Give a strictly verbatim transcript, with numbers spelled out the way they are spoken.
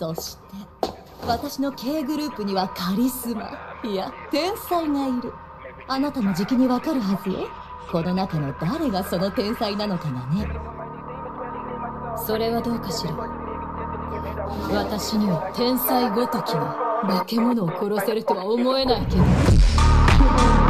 そして私の K グループにはカリスマ、いや天才がいる。あなたもじきにわかるはずよ。この中の誰がその天才なのかがね。それはどうかしら。私には天才ごときが化け物を殺せるとは思えないけど。